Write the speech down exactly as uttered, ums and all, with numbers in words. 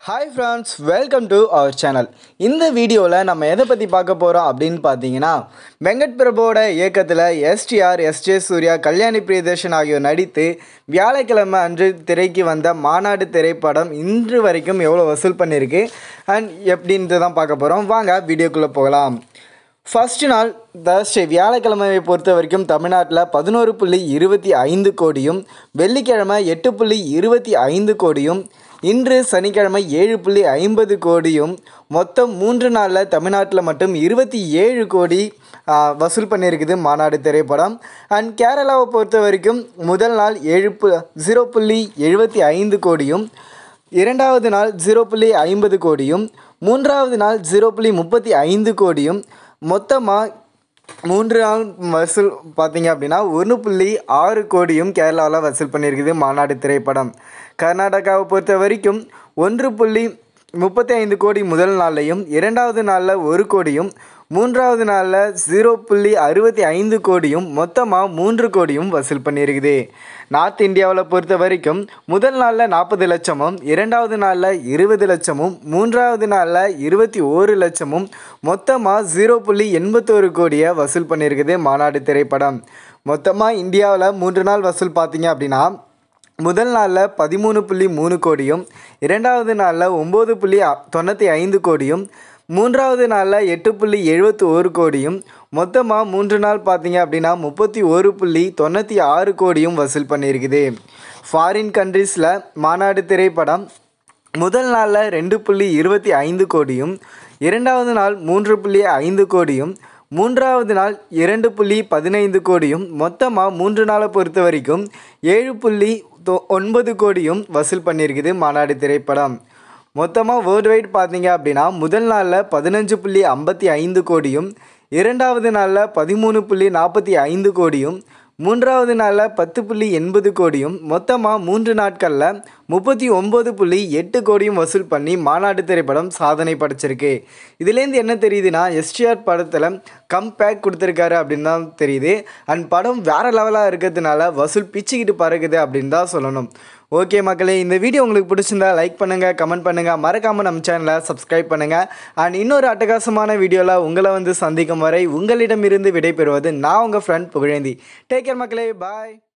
Hi friends, welcome to our channel. இந்த வீடியோல நம்ம எதை பத்தி பார்க்க போறோம் அப்படினு பாத்தீங்கன்னா வெங்கட் பிரபுவோட இயக்கத்துல S T R, S J Suryah, Kalyani Priyadarshan ஆகியோர் நடித்து வியாழக்கிழமை அன்று திரைக்கு வந்த மாநாடு திரைப்படம் இன்று வரைக்கும் எவ்வளவு வசூல் பண்ணிருக்கு and எப்படின்னு தான் பார்க்க போறோம். வாங்க வீடியோக்குள்ள போகலாம். ஃபர்ஸ்ட் நாள் தர்ஸ்டே வியாழக்கிழமையை பொறுத்த வரைக்கும் தமிழ்நாட்டில் பதினொன்று புள்ளி இருபத்தி ஐந்து கோடியும், வெள்ளிக்கிழமை எட்டு புள்ளி இருபத்தி ஐந்து கோடியும், இன்று சனிக்கிழமை ஏழு புள்ளி ஐம்பது கோடியும், மொத்தம் மூன்று நாளில் தமிழ்நாட்டில் மட்டும் இருபத்தி ஏழு கோடி வசூல் பண்ணியிருக்குது மாநாடு திரைப்படம். அண்ட் கேரளாவை பொறுத்த வரைக்கும் முதல் நாள் ஏழு பு ஜீரோ புள்ளி எழுபத்தி ஐந்து கோடியும், இரண்டாவது நாள் ஜீரோ புள்ளி ஐம்பது கோடியும், மூன்றாவது நாள் ஜீரோ புள்ளி முப்பத்தி ஐந்து கோடியும், மொத்தமாக மூன்று நாள் வசூல் பார்த்திங்க அப்படின்னா ஒன்று புள்ளி ஆறு கோடியும் கேரளாவில் வசூல் பண்ணியிருக்குது மாநாடு திரைப்படம். கர்நாடகாவை பொறுத்த வரைக்கும் ஒன்று புள்ளி முப்பத்தி ஐந்து கோடி முதல் நாள்லையும், இரண்டாவது நாளில் ஒரு கோடியும், மூன்றாவது நாளில் ஜீரோ புள்ளி அறுபத்தி ஐந்து கோடியும், மொத்தமாக மூன்று கோடியும் வசூல் பண்ணியிருக்குது. நார்த் இந்தியாவில் பொறுத்த வரைக்கும் முதல் நாளில் நாற்பது லட்சமும், இரண்டாவது நாளில் இருபது லட்சமும், மூன்றாவது நாளில் இருபத்தி ஓரு லட்சமும், மொத்தமாக ஜீரோ புள்ளி எண்பத்தோரு கோடியை வசூல் பண்ணியிருக்குது மாநாடு திரைப்படம். மொத்தமாக இந்தியாவில் மூன்று நாள் வசூல் பார்த்திங்க அப்படின்னா முதல் நாளில் பதிமூணு புள்ளி மூணு கோடியும், இரண்டாவது நாளில் ஒம்பது புள்ளி தொண்ணூற்றி ஐந்து கோடியும், மூன்றாவது நாளில் எட்டு புள்ளி எழுபத்தி ஒரு கோடியும், மொத்தமாக மூன்று நாள் பார்த்திங்க அப்படின்னா முப்பத்தி ஒரு புள்ளி தொண்ணூற்றி ஆறு கோடியும் வசூல் பண்ணியிருக்குது. ஃபாரின் கண்ட்ரீஸில் மாநாடு திரைப்படம் முதல் நாளில் ரெண்டு புள்ளி இருபத்தி ஐந்து கோடியும், இரண்டாவது நாள் மூன்று புள்ளி ஐந்து கோடியும், மூன்றாவது நாள் இரண்டு புள்ளி பதினைந்து கோடியும், மொத்தமாக மூன்று நாளை பொறுத்த வரைக்கும் ஏழு புள்ளி தொ ஒன்பது கோடியும் வசூல் பண்ணியிருக்குது மாநாடு திரைப்படம். மொத்தமாக வேர்ல்டு வைட் பார்த்தீங்க அப்படின்னா முதல் நாளில் பதினஞ்சு புள்ளி ஐம்பத்தி ஐந்து கோடியும், இரண்டாவது நாளில் பதிமூணு புள்ளி நாற்பத்தி ஐந்து கோடியும், மூன்றாவது நாளில் பத்து புள்ளி எண்பது கோடியும், மொத்தமாக மூன்று நாட்களில் முப்பத்தி ஒம்பது புள்ளி எட்டு கோடியும் வசூல் பண்ணி மாநாடு திரைப்படம் சாதனை படைச்சிருக்கு. இதுலேருந்து என்ன தெரியுதுன்னா எஸ் டி ஆர் படத்தில் கம்பேக் கொடுத்துருக்காரு அப்படின்னு தான் தெரியுது. அண்ட் படம் வேறு லெவலாக இருக்கிறதுனால வசூல் பிச்சுக்கிட்டு பறக்குது அப்படின்னு தான் சொல்லணும். ஓகே மக்களே, இந்த வீடியோ உங்களுக்கு பிடிச்சிருந்தா லைக் பண்ணுங்கள், கமெண்ட் பண்ணுங்கள், மறக்காமல் நம்ம சேனலை சப்ஸ்கிரைப் பண்ணுங்கள். அண்ட் இன்னொரு அட்டகாசமான வீடியோவில் உங்களை வந்து சந்திக்கும் வரை உங்களிடமிருந்து விடைபெறுவது நான் உங்கள் ஃப்ரெண்ட் புகழேந்தி. டேக் கேர் மக்களே, பாய்.